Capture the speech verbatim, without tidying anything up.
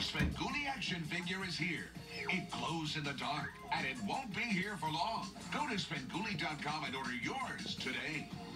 Svengoolie action figure is here. It glows in the dark, and it won't be here for long. Go to Svengoolie dot com and order yours today.